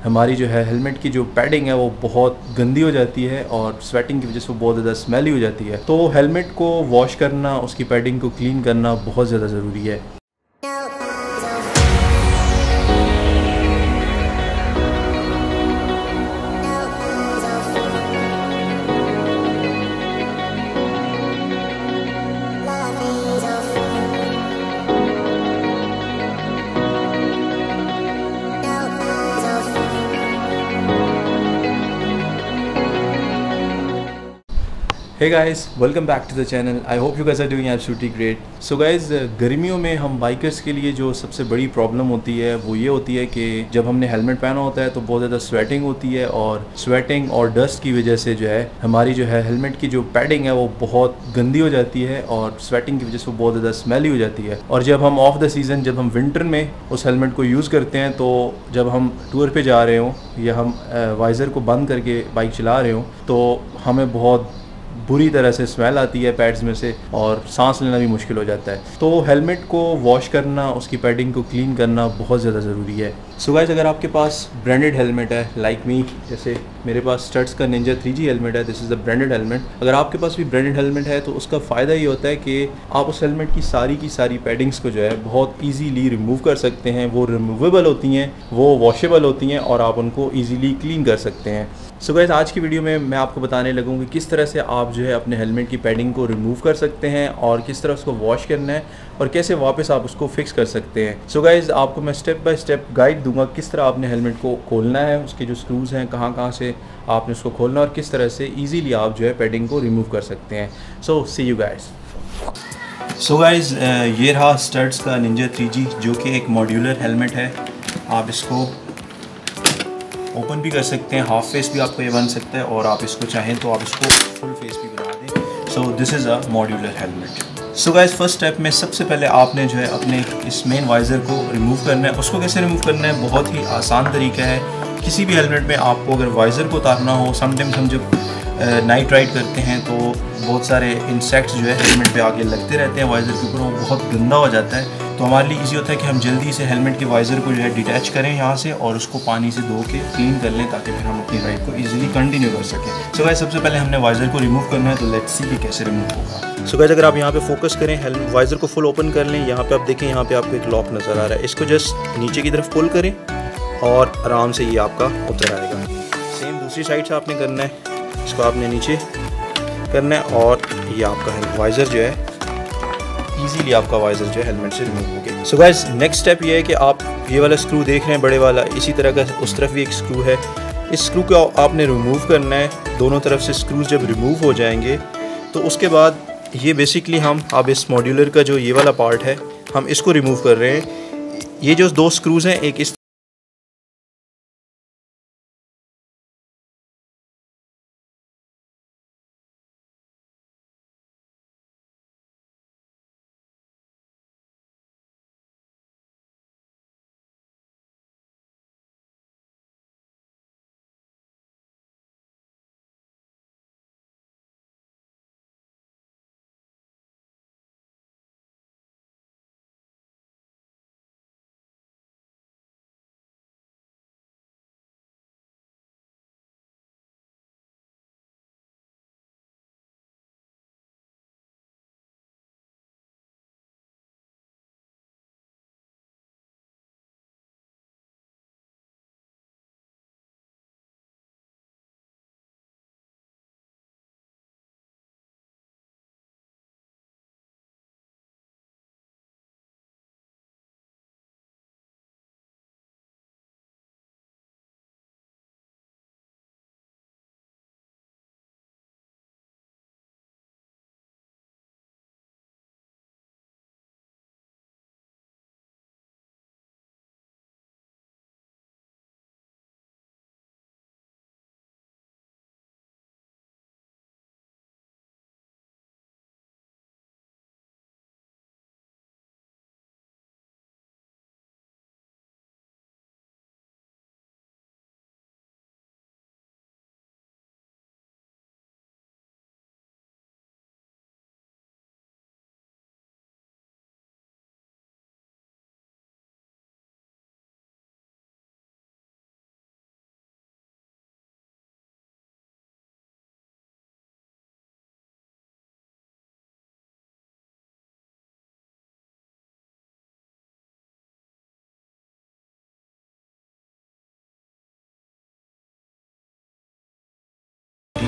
हमारी जो है हेलमेट की जो पैडिंग है वो बहुत गंदी हो जाती है और स्वेटिंग की वजह से वो बहुत ज़्यादा स्मेली हो जाती है। तो हेलमेट को वॉश करना, उसकी पैडिंग को क्लीन करना बहुत ज़्यादा ज़रूरी है। Hey guys, welcome back to the channel. I hope you guys are doing absolutely great. So guys, गर्मियों में हम बाइकर्स के लिए जो सबसे बड़ी प्रॉब्लम होती है वो ये होती है कि जब हमने हेलमेट पहना होता है तो बहुत ज़्यादा स्वेटिंग होती है और स्वेटिंग और डस्ट की वजह से जो है हमारी जो है हेलमेट की जो पैडिंग है वो बहुत गंदी हो जाती है और स्वेटिंग की वजह से वो बहुत ज़्यादा स्मेली हो जाती है। और जब हम ऑफ द सीज़न, जब हम विंटर में उस हेलमेट को यूज़ करते हैं, तो जब हम टूर पे जा रहे हों या हम वाइज़र को बंद करके बाइक चला रहे हों तो हमें बहुत बुरी तरह से स्मेल आती है पैड्स में से और सांस लेना भी मुश्किल हो जाता है। तो हेलमेट को वॉश करना, उसकी पैडिंग को क्लीन करना बहुत ज़्यादा ज़रूरी है। सो गाइस, अगर आपके पास ब्रांडेड हेलमेट है लाइक मी, जैसे मेरे पास स्टड्स का निंजा 3G हेलमेट है, this is the branded helmet. अगर आपके पास भी ब्रांडेड हेलमेट है तो उसका फ़ायदा ये होता है कि आप उस हेलमेट की सारी पैडिंग्स को जो है बहुत ईजीली रिमूव कर सकते हैं। वो रिमूवेबल होती हैं, वो वॉशेबल होती हैं और आप उनको ईजीली क्लीन कर सकते हैं। सो गाइस, आज की वीडियो में मैं आपको बताने लगूँ कि किस तरह से आप जो है अपने हेलमेट की पैडिंग को रिमूव कर सकते हैं और किस तरह उसको वॉश करना है और कैसे वापस आप उसको फिक्स कर सकते हैं। सो गाइस, आपको मैं स्टेप बाय स्टेप गाइड दूंगा किस तरह आपने हेलमेट को खोलना है, उसके जो स्क्रूज़ हैं कहाँ कहाँ से आपने उसको खोलना है और किस तरह से ईजीली आप जो है पैडिंग को रिमूव कर सकते हैं। So see you guys. So guys, ये रहा स्टड्स का निंजा 3G जो कि एक मॉड्यूलर हेलमेट है। आप इसको ओपन भी कर सकते हैं, हाफ फेस भी आपको ये बन सकता है और आप इसको चाहें तो आप इसको फुल फेस भी बना दें। So this is a modular helmet. So guys, first step में सबसे पहले आपने जो है अपने इस मेन वाइज़र को रिमूव करना है। उसको कैसे रिमूव करना है, बहुत ही आसान तरीका है। किसी भी हेलमेट में आपको अगर वाइज़र को उतारना हो, समटाइम्स हम जब नाइट राइड करते हैं तो बहुत सारे इंसेक्ट्स जो है हेलमेट पे आगे लगते रहते हैं वाइज़र के ऊपर, वो बहुत गंदा हो जाता है। तो हमारे लिए इजी होता है कि हम जल्दी से हेलमेट के वाइज़र को जो है डिटैच करें यहाँ से और उसको पानी से धो के क्लीन कर लें ताकि फिर हम अपनी राइड को इजीली कंटिन्यू कर सकें। सो गाइस, सबसे पहले हमने वाइज़र को रिमूव करना है, तो लेट्स सी कि कैसे रिमूव होगा। सो गाइस, अगर आप यहाँ पे फोकस करें, वाइज़र को फुल ओपन कर लें। यहाँ पे आप देखें, यहाँ पे आपको एक लॉक नज़र आ रहा है, इसको जस्ट नीचे की तरफ पुल करें और आराम से ये आपका उतर आएगा। सेम दूसरी साइड से आपने करना है, इसको आपने नीचे करना है और ये आपका वाइज़र जो है इजीली आपका वाइज़र जो है हेलमेट से रिमूव हो गया। सो गाइस, नेक्स्ट स्टेप ये है कि आप ये वाला स्क्रू देख रहे हैं बड़े वाला, इसी तरह का उस तरफ भी एक स्क्रू है। इस स्क्रू को आपने रिमूव करना है। दोनों तरफ से स्क्रूज जब रिमूव हो जाएंगे तो उसके बाद ये बेसिकली हम अब इस मॉड्यूलर का जो ये वाला पार्ट है हम इसको रिमूव कर रहे हैं। ये जो दो स्क्रूज़ हैं, एक इस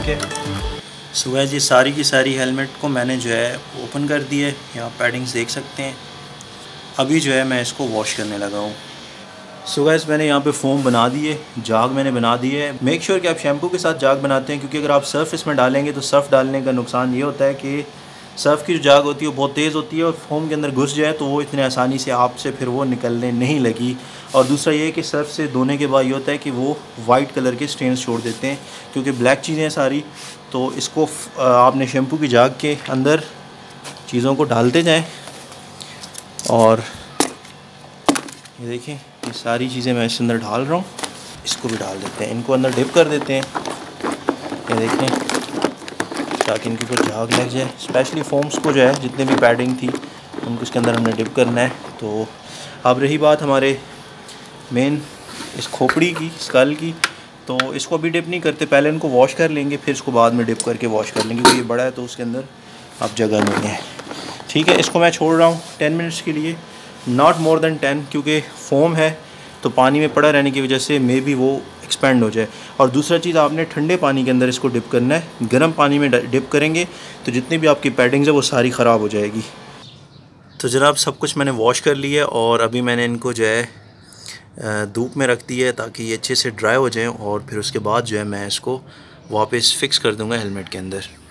ठीक है। सो गाइस ये सारी की सारी हेलमेट को मैंने जो है ओपन कर दी है, यहाँ पैडिंग्स देख सकते हैं। अभी जो है मैं इसको वॉश करने लगा हूँ। सो गाइस मैंने यहाँ पे फोम बना दी है, जाग मैंने बना दी है। मेक श्योर कि आप शैम्पू के साथ जाग बनाते हैं, क्योंकि अगर आप सर्फ इसमें डालेंगे तो सर्फ डालने का नुकसान ये होता है कि सर्फ की जो जाग होती है वो बहुत तेज़ होती है और फोम के अंदर घुस जाए तो वो इतने आसानी से आपसे फिर वो निकलने नहीं लगी। और दूसरा ये है कि सर्फ से धोने के बाद ये होता है कि वो वाइट कलर के स्टेन्स छोड़ देते हैं, क्योंकि ब्लैक चीज़ें हैं सारी। तो इसको आपने शैम्पू की जाग के अंदर चीज़ों को डालते जाएं। और ये देखें, ये सारी चीज़ें मैं इसके अंदर डाल रहा हूँ। इसको भी डाल देते हैं, इनको अंदर डिप कर देते हैं। ये देखें, ताकि इनके ऊपर झाग लग जाए। स्पेशली फोम्स को जो है, जितने भी पैडिंग थी उनको इसके अंदर हमने डिप करना है। तो अब रही बात हमारे मेन इस खोपड़ी की, स्कल की, तो इसको अभी डिप नहीं करते, पहले इनको वॉश कर लेंगे, फिर इसको बाद में डिप करके वॉश कर लेंगे, क्योंकि ये बड़ा है तो उसके अंदर अब जगह नहीं है। ठीक है, इसको मैं छोड़ रहा हूँ 10 मिनट्स के लिए, नॉट मोर देन 10, क्योंकि फ़ोम है तो पानी में पड़ा रहने की वजह से मे बी वो एक्सपेंड हो जाए। और दूसरा चीज़, आपने ठंडे पानी के अंदर इसको डिप करना है। गर्म पानी में डिप करेंगे तो जितनी भी आपकी पैडिंग्स है वो सारी ख़राब हो जाएगी। तो जनाब सब कुछ मैंने वॉश कर लिया है और अभी मैंने इनको जो है धूप में रख दी है ताकि ये अच्छे से ड्राई हो जाएं, और फिर उसके बाद जो है मैं इसको वापस फ़िक्स कर दूँगा हेलमेट के अंदर।